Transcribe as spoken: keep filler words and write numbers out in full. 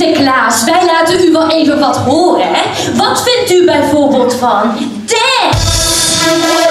Meneer Klaas, wij laten u wel even wat horen, hè? Wat vindt u bijvoorbeeld van Dash?